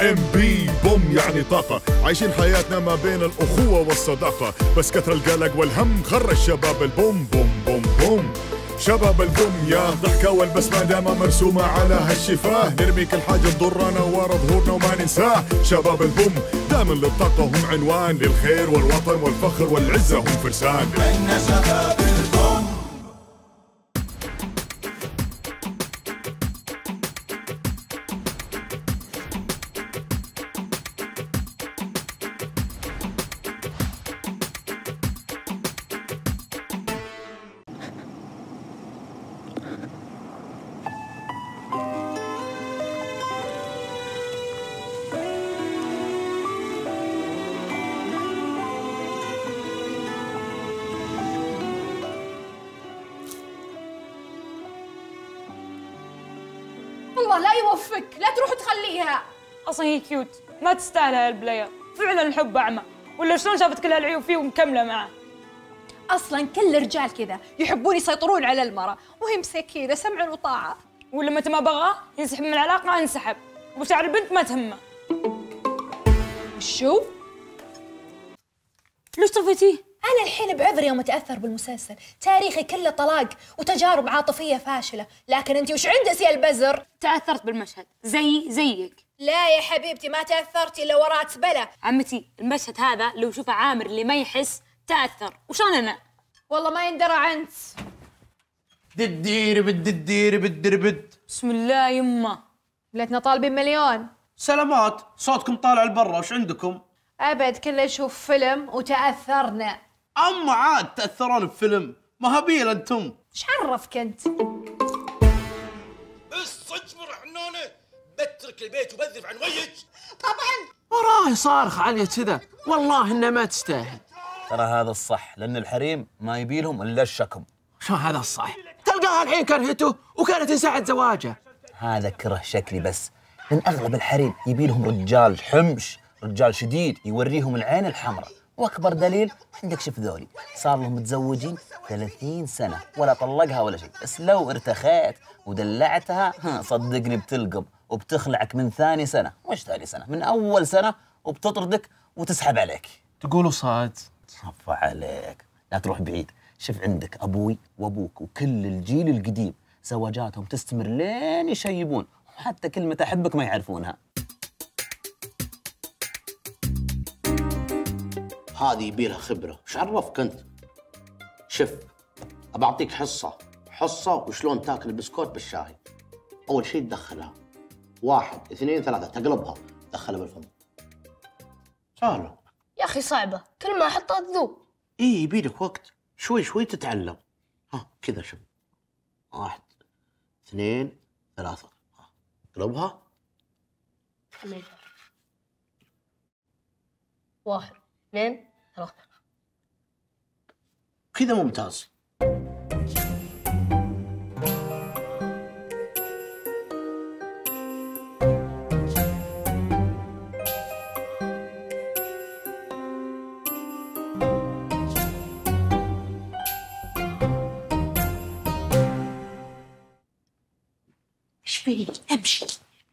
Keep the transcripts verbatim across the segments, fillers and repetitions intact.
ام بي بوم يعني طاقة، عايشين حياتنا ما بين الأخوة والصداقة، بس كثر القلق والهم خرج شباب البوم بوم بوم بوم. شباب البوم يا ضحكة والبسمة دايما مرسومة على هالشفاه، نرمي كل حاجة تضرنا ورا ظهورنا وما ننساه. شباب البوم دائما للطاقة هم عنوان، للخير والوطن والفخر والعزة هم فرسان. احنا شباب البوم. الله لا يوفقك، لا تروح تخليها. اصلا هي كيوت، ما تستاهل هالبلاير، فعلا الحب اعمى، ولا شلون شافت كل هالعيوب فيه ومكمله معه؟ اصلا كل الرجال كذا يحبون يسيطرون على المرأة، وهي مسكينة سمع وطاعة. ولا متى ما بغاه ينسحب من العلاقه انسحب، ومشاعر البنت ما تهمه. وشو؟ ليش طفيتيه؟ أنا الحين بعذري يوم أتأثر بالمسلسل، تاريخي كله طلاق وتجارب عاطفية فاشلة، لكن أنت وش عندك يا البزر؟ تأثرت بالمشهد زي زيك. لا يا حبيبتي ما تأثرتي إلا وراء زبلة. عمتي المشهد هذا لو شوفه عامر اللي ما يحس تأثر، وشان أنا؟ والله ما يندرى عنك. ددير بالددير بالدربد. بسم الله يمه. ليتنا طالبين مليون. سلامات، صوتكم طالع لبرا، وش عندكم؟ أبد كله يشوف فيلم وتأثرنا. أما عاد تأثرون بفيلم، ما هبيل أنتم. إيش عرفك أنت؟ الصجمر حنانة بترك البيت وبذف عن وجهك. طبعا وراه صارخ عليه كذا، والله إنه ما تستاهل. ترى هذا الصح، لأن الحريم ما يبيلهم إلا الشكم. شو هذا الصح؟ تلقاها الحين كرهته وكانت ساعة زواجه. هذا كره شكلي بس، لأن أغلب الحريم يبيلهم رجال حمش، رجال شديد يوريهم العين الحمراء. واكبر دليل عندك شوف ذولي صار لهم متزوجين ثلاثين سنه ولا طلقها ولا شيء، بس لو ارتخيت ودلعتها صدقني بتلقم وبتخلعك من ثاني سنه، مش ثاني سنه، من اول سنه، وبتطردك وتسحب عليك. تقولوا صاد؟ صف عليك، لا تروح بعيد. شوف عندك ابوي وابوك وكل الجيل القديم زواجاتهم تستمر لين يشيبون، وحتى كلمه احبك ما يعرفونها. هذه يبيلها خبرة، وش عرفك أنت؟ شوف، أبى أعطيك حصة، حصة وشلون تاكل البسكوت بالشاي. أول شيء تدخلها، واحد اثنين ثلاثة، تقلبها، تدخلها بالفم. سهلة. يا أخي صعبة، كل ما أحطها تذوب. إيه يبيلك وقت، شوي شوي تتعلم. ها كذا شوف، واحد اثنين ثلاثة، ها اقلبها. واحد اثنين ثلاثة. كذا ممتاز. ايش فيك؟ امشي.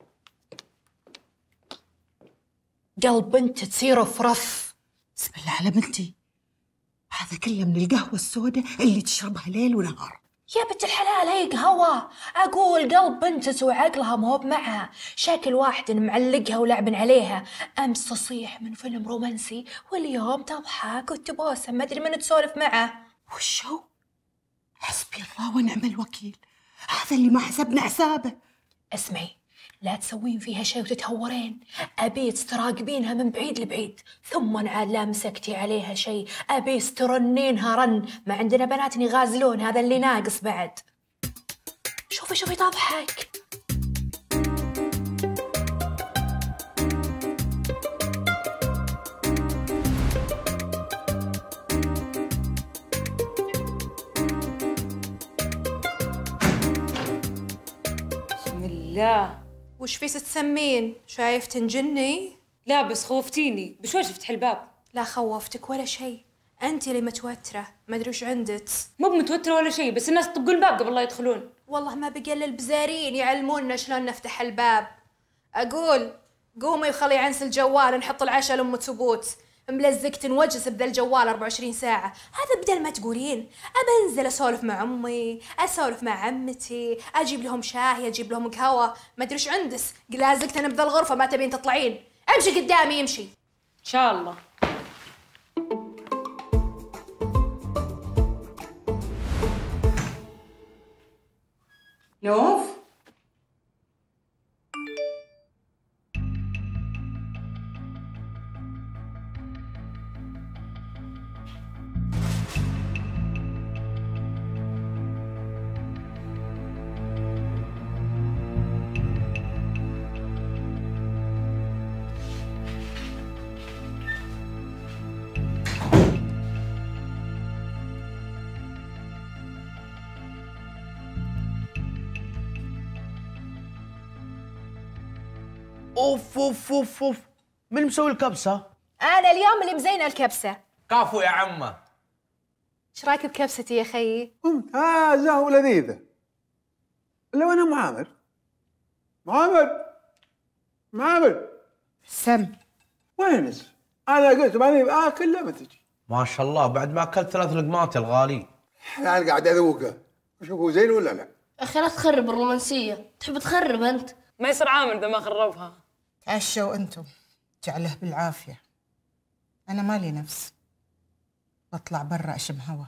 قلب بنت تصير فرف. بسم الله على بنتي، هذا كله من القهوة السوداء اللي تشربها ليل ونهار. يا بنت الحلال هي قهوة، أقول قلب بنتك وعقلها ما هو بمعها، شكل واحد معلقها ولعب عليها، أمس تصيح من فيلم رومانسي واليوم تضحك وتبوسه ما أدري من تسولف معه. وشو؟ حسبي الله ونعم الوكيل، هذا اللي ما حسبنا حسابه. اسمعي، لا تسوين فيها شيء وتتهورين، أبيت تراقبينها من بعيد لبعيد، ثم عاد لا مسكتي عليها شيء، أبيت ترنينها رن، ما عندنا بنات يغازلون، هذا اللي ناقص بعد. شوفي شوفي تضحك. بسم الله. وش في تسمين؟ شايف تنجني؟ لا بس خوفتيني، بشوي فتح الباب. لا خوفتك ولا شيء، انت اللي متوتره، ما ادري وش عندك. مو متوتره ولا شيء، بس الناس طقوا الباب قبل لا يدخلون. والله ما بقى الا البزارين يعلمونا شلون نفتح الباب. اقول قومي وخلي عنس الجوال، نحط العشاء لأم تبوت. ملزق تنوجس بذا الجوال أربعة وعشرين ساعة. هذا بدل ما تقولين أبى أنزل أسولف مع أمي، أسولف مع عمتي، أجيب لهم شاي، أجيب لهم قهوة، ما أدري إيش عندس. لازقت أنا بذا الغرفة ما تبين تطلعين. امشي قدامي امشي. إن شاء الله. نوف اوف اوف اوف اوف، من مسوي الكبسه؟ أنا اليوم اللي مزينة الكبسة. كفو يا عمه. إيش رايك بكبستي يا خيي؟ ممتازة ولذيذة. لو أنا معامر معامر معامر سم وينس؟ أنا قلت ماني بآكل لما تجي. ما شاء الله بعد ما اكلت ثلاث لقمات يا الغالي. يعني قاعد أذوقه أشوفه زين ولا لا؟ أخي لا تخرب الرومانسية، تحب تخرب أنت. ما يصير عامل إذا ما خربها. تعشوا انتم، جعله بالعافية. أنا مالي نفس، بطلع برا أشم هوا.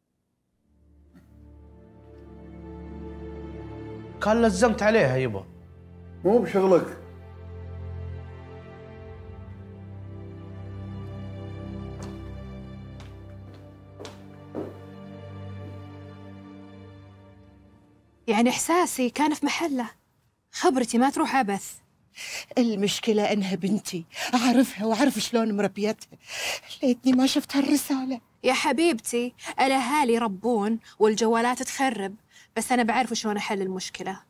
كان لزمت عليها يبا. مو بشغلك. يعني إحساسي كان في محله، خبرتي ما تروح عبث. المشكلة إنها بنتي، أعرفها وأعرف شلون مربيتها. ليتني ما شفت هالرسالة. يا حبيبتي الأهالي يربون والجوالات تخرب، بس أنا بعرف شلون أحل المشكلة.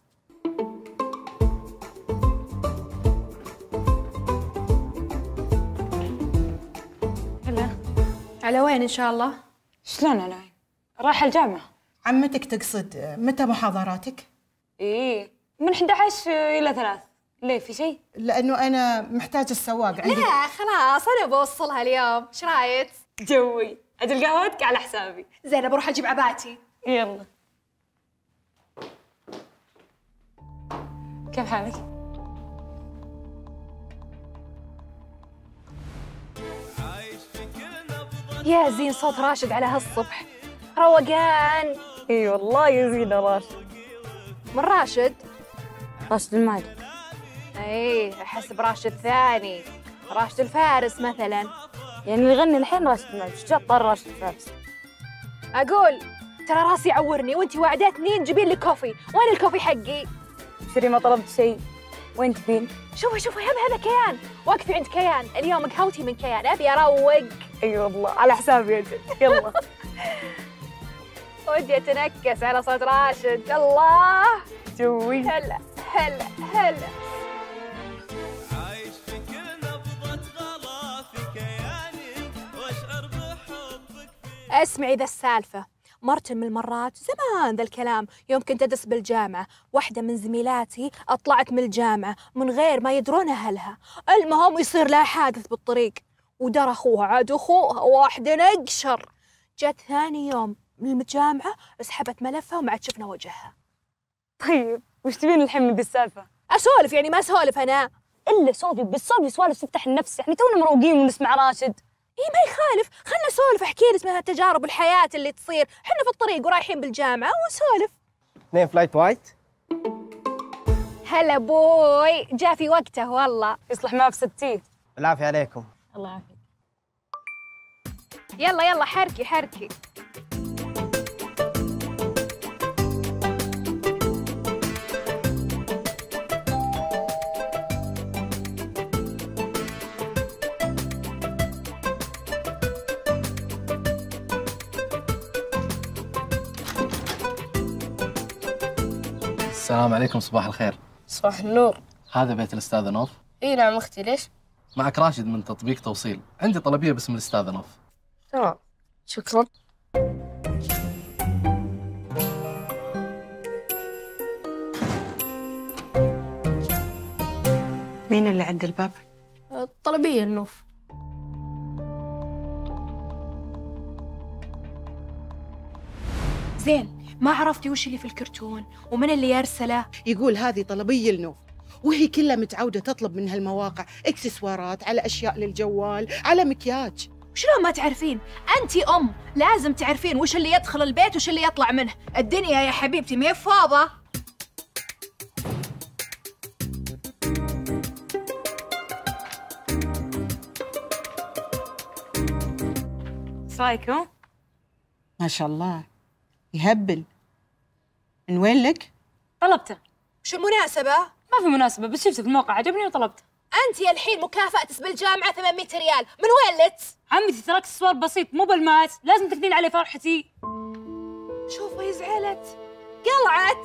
هلا. على وين إن شاء الله؟ شلون على وين؟ رايحة الجامعة. عمتك تقصد متى محاضراتك؟ إيه من أحد عشر إلى ثلاث. ليه في شيء؟ لأنه أنا محتاجة السواق عندي. لا خلاص أنا بوصلها اليوم، إيش رايك؟ جوي، أجل قهوتك على حسابي. زين بروح أجيب عباتي. يلا. كيف حالك؟ يا زين صوت راشد على هالصبح، روقان. اي والله يزين راشد. من راشد؟ راشد المالك. ايه احسب راشد ثاني، راشد الفارس مثلا. يعني اللي يغني الحين راشد المالك، ايش جاب طار راشد الفارس؟ اقول ترى راسي يعورني وانتي وعدتني تجيبين لي كوفي، وين الكوفي حقي؟ شري ما طلبت شيء، وين تبين؟ شوفي شوفي هم هذا كيان، وقفي عند كيان، اليوم قهوتي من كيان، ابي اروق. اي والله على حسابي انت. يلا. ودي اتنكس على صوت راشد. الله جوي. هلا هلا هلا. عايش في كل نبضة غلا في كياني واشعر بحبك. اسمعي ذا السالفة، مرة من المرات زمان ذا الكلام يوم كنت أدرس بالجامعة، واحدة من زميلاتي أطلعت من الجامعة من غير ما يدرون أهلها، المهم يصير لها حادث بالطريق ودار أخوها، عاد أخوها واحدة نقشر. جت ثاني يوم من الجامعة سحبت ملفها وما عاد شفنا وجهها. طيب وش تبين الحين من ذي السالفة؟ أسولف يعني ما أسولف أنا؟ إلا سولفي، بس سولفي سوالف تفتح النفس، يعني تونا مروقين ونسمع راشد. إيه ما يخالف، خلنا نسولف، احكي لك من هالتجارب الحياة اللي تصير، حنا في الطريق ورايحين بالجامعة ونسولف. اثنين فلايت وايت. هلا بوي، جاء في وقته والله. يصلح ما بستيه. بالعافية عليكم. الله يعافيك. يلا يلا حركي حركي. السلام عليكم، صباح الخير. صباح النور. هذا بيت الأستاذة نوف؟ اي نعم اختي، ليش؟ معك راشد من تطبيق توصيل، عندي طلبية باسم الأستاذة نوف. تمام، شكرا. مين مين اللي عند الباب؟ الطلبية النوف. زين، ما عرفتي وش اللي في الكرتون ومن اللي يرسله؟ يقول هذه طلبية النوف، وهي كلها متعودة تطلب من هالمواقع اكسسوارات، على أشياء للجوال، على مكياج. شلون ما تعرفين؟ أنتي أم، لازم تعرفين وش اللي يدخل البيت وش اللي يطلع منه. الدنيا يا حبيبتي ما هي فاضة. ايش رايكم؟ ما شاء الله، يهبل. من وين لك؟ طلبته. شو المناسبة؟ ما في مناسبة، بس شفته في الموقع عجبني وطلبته. أنت يا الحين مكافأة بالجامعة ثمانمية ريال، من وين لك؟ عمتي ترى اكسسوار بسيط مو بالماس، لازم تاخذين عليه فرحتي. شوفي زعلت، قلعت.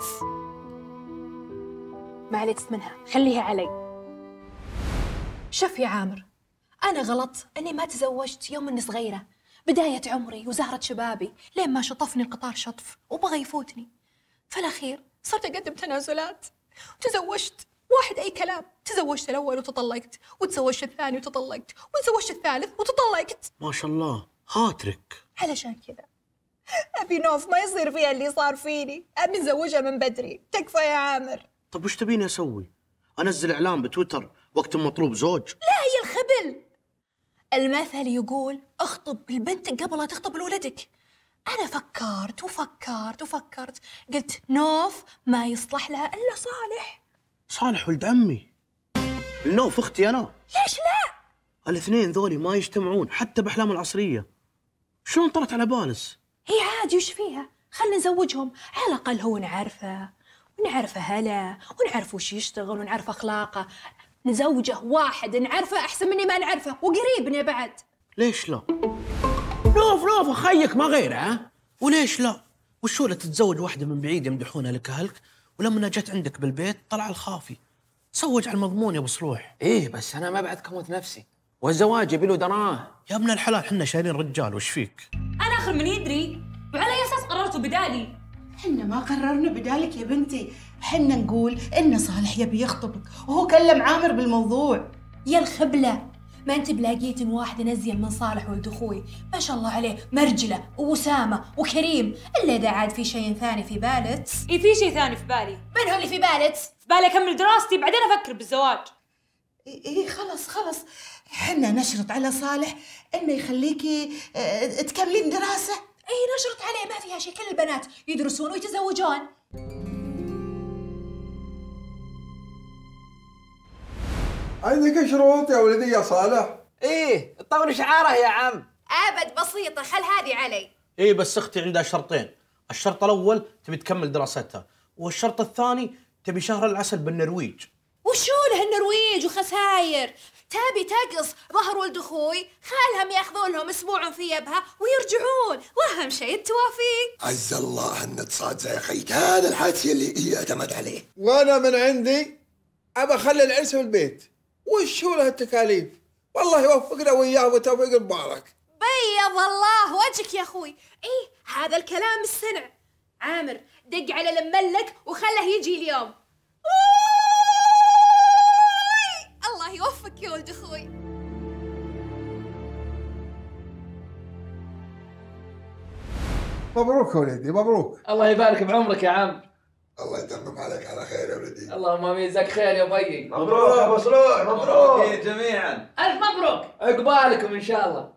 ما عليك منها، خليها علي. شوف يا عامر، أنا غلط إني ما تزوجت يوم إني صغيرة، بداية عمري وزهرة شبابي، لين ما شطفني القطار شطف وبغى يفوتني. في الأخير صرت أقدم تنازلات وتزوجت واحد أي كلام. تزوجت الأول وتطلقت، وتزوجت الثاني وتطلقت، وتزوجت الثالث وتطلقت. ما شاء الله هاترك. علشان كذا أبي نوف ما يصير فيها اللي صار فيني، أبي نزوجها من بدري. تكفى يا عامر. طب وش تبيني أسوي؟ أنزل إعلان بتويتر وقت مطلوب زوج؟ لا هي الخبل. المثل يقول اخطب البنت قبل لا تخطب لولدك. أنا فكرت وفكرت وفكرت، قلت نوف ما يصلح لها إلا صالح. صالح ولد عمي، النوف أختي أنا. ليش لا؟ الاثنين ذولي ما يجتمعون حتى بأحلام العصرية. شلون طلعت على بالس؟ هي عادي وش فيها؟ خلنا نزوجهم، على الأقل هو نعرفه ونعرفه هلا ونعرف وش يشتغل ونعرف أخلاقه. نزوجه واحد نعرفه أحسن مني ما نعرفه وقريبنا بعد. ليش لا؟ نوف نوف أخيك ما غيره. ها؟ وليش لا؟ وشو لا تتزوج واحدة من بعيد يمدحونها لك أهلك، ولما جت عندك بالبيت طلع الخافي. تزوج على المضمون يا ابو صلوح. ايه بس انا ما بعد كموت نفسي، والزواج يبي له دراه. يا ابن الحلال حنا شايلين رجال، وش فيك؟ انا اخر من يدري، وعلى اي اساس قررتوا بدالي؟ حنا ما قررنا بدالك يا بنتي، حنا نقول ان صالح يبي يخطبك وهو كلم عامر بالموضوع. يا الخبله، ما انت بلاقيت ان واحد نزين من صالح ولد اخوي، ما شاء الله عليه، مرجله واسامه وكريم، الا اذا عاد في شيء ثاني في بالك. اي في شيء ثاني في بالي. من هو اللي في بالك؟ في بالي اكمل دراستي بعدين افكر بالزواج. ايه خلص خلص، حنا نشرط على صالح انه يخليكي اه تكملين دراسه. اي نشرط عليه، ما فيها شيء، كل البنات يدرسون ويتزوجون. عندك شروط يا ولدي يا صالح؟ ايه طور شعاره يا عم. ابد بسيطه، خل هذه علي. ايه بس اختي عندها شرطين، الشرط الاول تبي تكمل دراستها، والشرط الثاني تبي شهر العسل بالنرويج. وشو له النرويج وخساير؟ تبي تقص ظهر ولد اخوي، خالهم ياخذون لهم اسبوع في يبها ويرجعون، واهم شيء التوافيق. عز الله ان تصاد زي اخيك، هذا الحكي اللي يعتمد عليه. وانا من عندي ابى اخلي العرس في البيت، وش هو له التكاليف؟ والله يوفقنا وياه وتوفيق المبارك. بيض الله وجهك يا اخوي. ايه هذا الكلام السنع. عامر دق على الملك وخله يجي اليوم. الله يوفقك يا ولد اخوي. مبروك ولدي مبروك. الله يبارك بعمرك يا عم. الله يتمم عليك على خير يا ولدي. اللهم امين، جزاك خير يا بيي. مبروك ابو صلوح. مبروك جميعا. الف مبروك، عقبالكم ان شاء الله.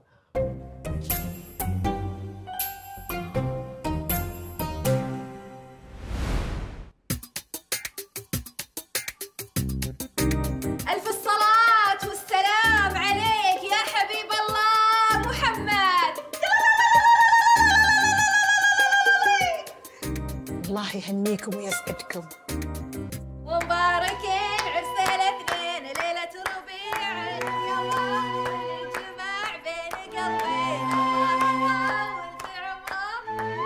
الف الصلاة والسلام عليك يا حبيب الله محمد. الله يهنيكم ويسعدكم. ومبارك عرس الاثنين ليلة ربيع، يا الله الجماع بين قلبين، الله يطول في عمره.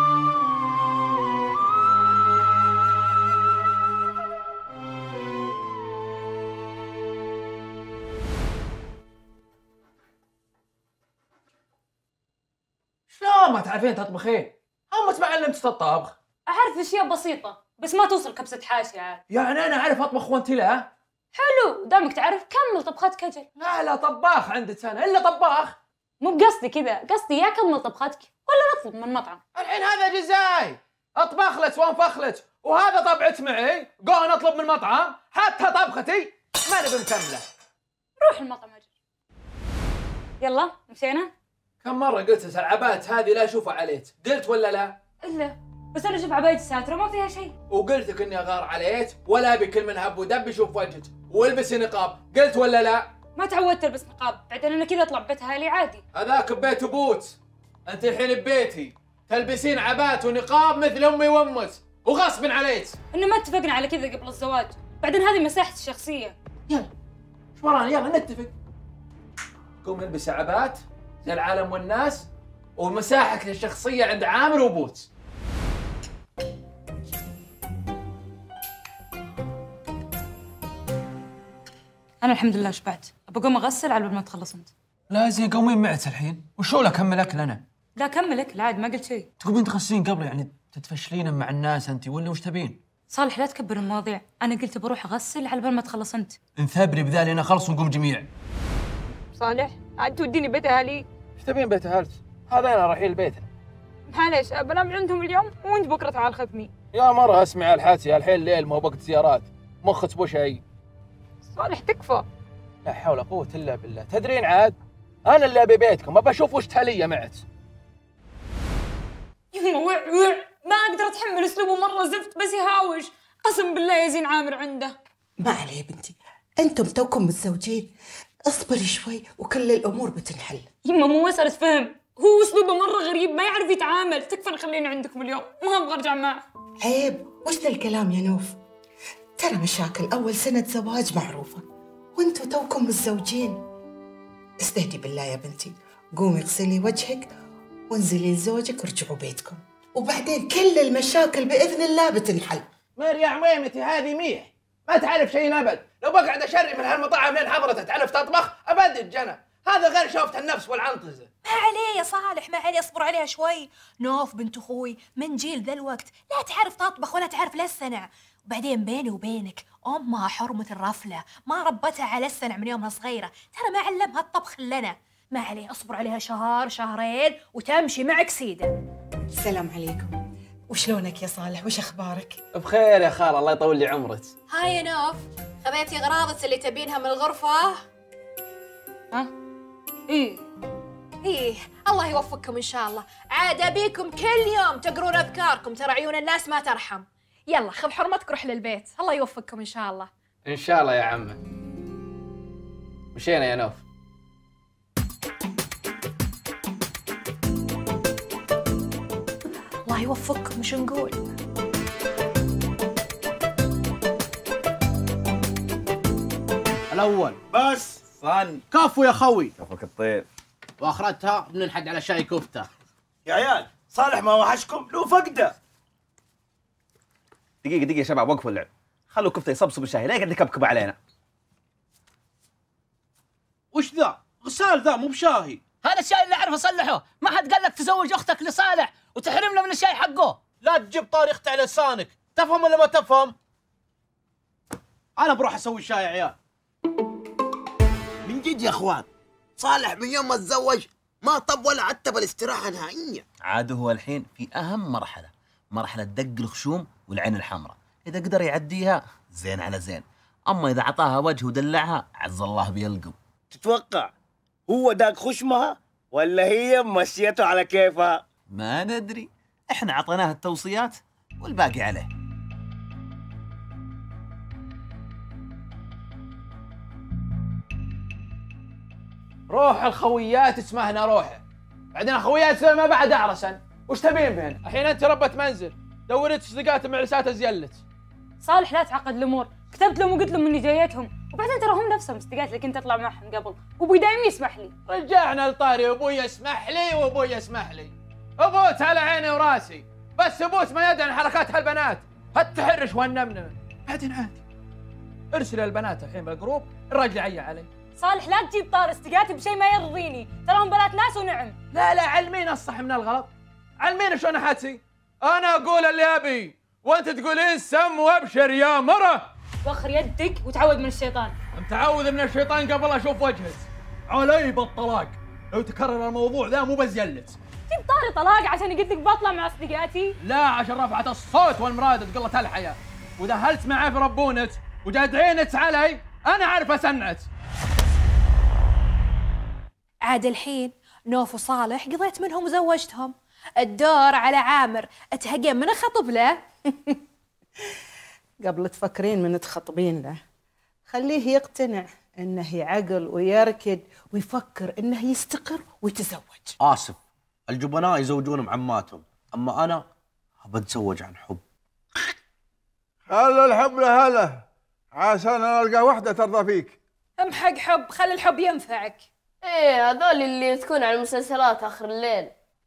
شلون ما تعرفين تطبخين؟ هم تعلمت الطبخ. اعرف اشياء بسيطه بس ما توصل كبسه حاشيه عاد. يعني انا اعرف اطبخ وانت لا؟ حلو، دامك تعرف كمل طبختك اجل. لا لا طباخ عندك انا الا طباخ. مو بقصدي كذا، قصدي يا كمل طبختك ولا نطلب من مطعم. الحين هذا جزاي، اطبخ لك وانفخ لك، وهذا طبعت معي، قوه نطلب من مطعم، حتى طبختي ما نبي مكمله. روح المطعم اجل. يلا مشينا؟ كم مرة قلت لك العبات هذه لا اشوفها عليك، قلت ولا لا؟ الا بس انا اشوف عبايتي ساتره ما فيها شيء. وقلت لك اني اغار عليك ولا ابي كل من هب ودب يشوف وجهك، والبسي نقاب، قلت ولا لا؟ ما تعودت البس نقاب، بعدين انا كذا اطلع ببيت اهلي عادي. هذاك ببيت ابوت، انت الحين ببيتي تلبسين عبات ونقاب مثل امي وامك وغصب عليك. انه ما اتفقنا على كذا قبل الزواج، بعدين هذه مساحتي الشخصيه. يلا ايش ورانا، يلا نتفق. قوم البس عبات زي العالم والناس، ومساحتك الشخصيه عند عامر وبوت. انا الحمد لله شبعت، بقوم اغسل على ما تخلص انت. لا زين قومين معت الحين، وشو اكمل اكل انا؟ لا كملك، لا عاد ما قلت شيء. تقومين تغسلين قبل يعني تتفشلين مع الناس انت ولا وش تبين؟ صالح لا تكبر المواضيع، انا قلت بروح اغسل على بال ما تخلص انت. انثبري بذالي انا خلص ونقوم جميع. صالح عاد توديني بيت اهلي. ايش تبين بيت اهلك؟ هذا انا رايحين البيت. معليش بنام عندهم اليوم وانت بكره تعال خذني. يا مره اسمعي الحاتي، الحين الليل ما هو وقت زيارات، مخك بو شيء. صالح تكفى. لا حول ولا قوه الا بالله، تدرين عاد انا اللي ابي بيتكم، ابى اشوف وش تهليه معك. يما وع وع، ما اقدر اتحمل اسلوبه مره زفت، بس يهاوش، قسم بالله يزين عامر عنده. ما عليه يا بنتي، انتم توكم متزوجين، اصبري شوي وكل الامور بتنحل. يما مو مساله فهم، هو اسلوبه مره غريب، ما يعرف يتعامل، تكفى نخليني عندكم اليوم، ما ابغى ارجع معه. عيب، وش ذا الكلام يا نوف؟ ترى مشاكل اول سنه زواج معروفه، وانتم توكم متزوجين. استهدي بالله يا بنتي، قومي اغسلي وجهك وانزلي لزوجك ورجعوا بيتكم، وبعدين كل المشاكل باذن الله بتنحل. مير يا عميمتي هذه ميح، ما تعرف شيء ابد، لو بقعد اشرف من هالمطاعم لين حضرتها تعرف تطبخ ابد جنى، هذا غير شوفة النفس والعنطزه. ما عليه يا صالح، ما عليه، اصبر عليها شوي. نوف بنت اخوي من جيل ذا الوقت لا تعرف تطبخ ولا تعرف للسنع، وبعدين بيني وبينك امها حرمة الرفله، ما ربتها على السنع من يومها صغيره، ترى ما علمها الطبخ لنا. ما عليه، اصبر عليها شهر شهرين وتمشي معك سيده. السلام عليكم، وشلونك يا صالح؟ وش اخبارك؟ بخير يا خال، الله يطول لي عمرك. هاي يا نوف، خذيتي اغراضك اللي تبينها من الغرفه؟ ها؟ ايه ايه، الله يوفقكم ان شاء الله. عاد ابيكم كل يوم تقرون اذكاركم، ترى عيون الناس ما ترحم. يلا خذ حرمتك روح للبيت، الله يوفقكم ان شاء الله. ان شاء الله يا عمه. مشينا يا نوف. الله يوفقكم، وش نقول؟ الاول بس صن كفو يا خوي، كفك الطيب. واخرتها ننحد على شاي كفته. يا عيال صالح ما وحشكم؟ له فقده. دقيقه دقيقه يا شباب، وقفوا اللعب، خلوا كفته يصبصب الشاي، لا يقعد يكبكب علينا. وش ذا؟ غسال ذا مو بشاهي. هذا الشاي اللي اعرف اصلحه، ما حد قال لك تزوج اختك لصالح وتحرمنا من الشاي حقه. لا تجيب طريقته على لسانك، تفهم ولا ما تفهم؟ انا بروح اسوي شاي يا عيال. من جد يا اخوان، صالح من يوم ما تزوج ما طب ولا عتب الاستراحه نهائيا. عاد هو الحين في اهم مرحله، مرحله دق الخشوم والعين الحمراء، اذا قدر يعديها زين على زين، اما اذا عطاها وجه ودلعها عز الله بيلقم. تتوقع هو داق خشمها ولا هي مشيته على كيفها؟ ما ندري، احنا عطيناه التوصيات والباقي عليه. روح الخويات اسمهنا روحه، بعدين اخويات ما بعد اعرسن، وش تبين بهن؟ الحين انت ربة منزل، دورت صديقات معلسات زيلت. صالح لا تعقد الامور، كتبت لهم وقلت لهم اني جايتهم، وبعدين ترى هم نفسهم صديقات اللي كنت اطلع معهم قبل، وابوي دايم يسمح لي. رجعنا لطاري ابوي يسمح لي وابوي يسمح لي، ابوت على عيني وراسي، بس ابوت ما يدري عن حركات هالبنات، هالتحرش والنمنمه، بعدين عادي. ارسل البنات الحين بالجروب، الراجل عيا علي. صالح لا تجيب طار استقاتي بشيء ما يرضيني، تراهم بنات ناس ونعم. لا لا علمينا الصح من الغلط، علمينا شلون احاتي. انا اقول اللي ابي وانت تقولين سم وابشر يا مره. وخر يدك وتعوذ من الشيطان. متعوذ من الشيطان قبل اشوف وجهك. علي بالطلاق، لو تكرر الموضوع ذا مو بزيلت. تبي طاري طلاق عشان قلت لك بطلع مع اصدقائي؟ لا، عشان رفعت الصوت والمرادة وقلة الحياة، واذا هلت معاه في ربونك وجاد عينك علي انا عارف اسنعك. عاد الحين نوف وصالح قضيت منهم وزوجتهم، الدور على عامر، اتهقى من اخطب له. قبل تفكرين من تخطبين له خليه يقتنع انه يعقل ويركد ويفكر انه يستقر ويتزوج. اسف، الجبناء يزوجون معماتهم، اما انا بتزوج عن حب. هلا الحب لهلا، عشان انا القى وحده ترضى فيك. امحق حب، خلي الحب ينفعك. ايه هذول اللي تكون على المسلسلات اخر الليل.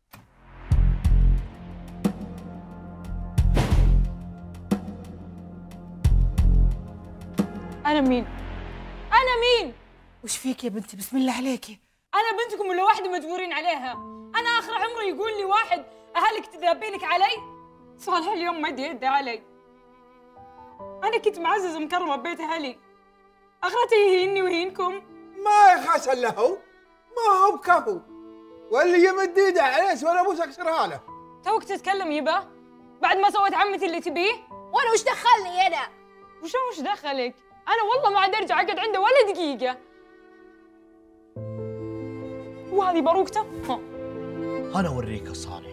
انا مين؟ انا مين؟ وش فيك يا بنتي؟ بسم الله عليكي. انا بنتكم ولا واحده مجبورين عليها؟ انا اخر عمري يقول لي واحد اهلك تذابينك علي؟ صالح اليوم ما يدي علي. انا كنت معزز ومكرمه ببيت اهلي، اخرتي يهيني ويهينكم. ما يخاس الا هو، ما هو بكفو، واللي يمد ايده عليه ولا ابوس اكسرها له. توك تتكلم يبا؟ بعد ما سويت عمتي اللي تبيه؟ وانا وش دخلني انا؟ وشو وش دخلك؟ انا والله ما عاد ارجع اقعد عنده ولا دقيقه. وهذه باروكته؟ ها انا اوريك يا صالح.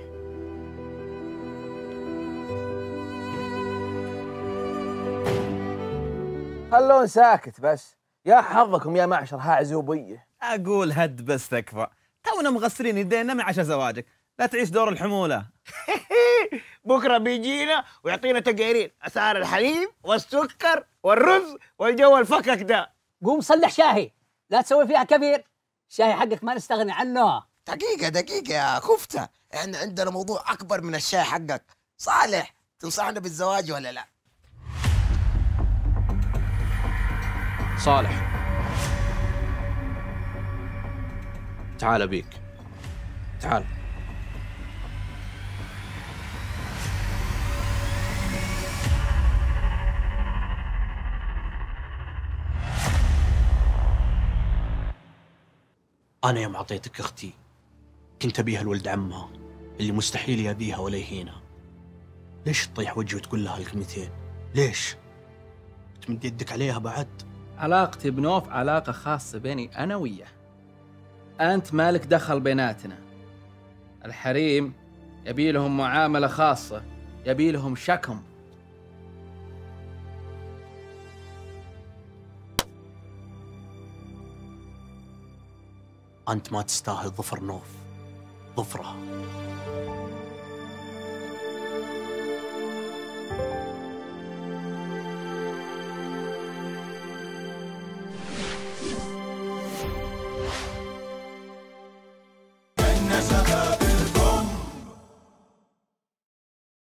خلون ساكت بس، يا حظكم يا معشر هاعزوبيه. اقول هد بس تكفى، تونا مغسلين يدينا من عشاء زواجك، لا تعيش دور الحموله. بكره بيجينا ويعطينا تقارير اسعار الحليب والسكر والرز والجو الفكك ده. قوم صلح شاهي، لا تسوي فيها كبير. الشاهي حقك ما نستغني عنه. دقيقة دقيقة يا كفتة، احنا عندنا موضوع أكبر من الشاي حقك. صالح، تنصحنا بالزواج ولا لا؟ صالح، تعال بيك، تعال. أنا يوم أعطيتك أختي كنت أبيها لولد عمها اللي مستحيل يأذيها ولا يهينها. ليش تطيح وجهي وتقول لها الكلمتين؟ ليش؟ تمد يدك عليها بعد؟ علاقتي بنوف علاقة خاصة بيني أنا وياه. أنت مالك دخل بيناتنا. الحريم يبي لهم معاملة خاصة، يبي لهم شكم. أنت ما تستاهل ظفر نوف، ظفرها.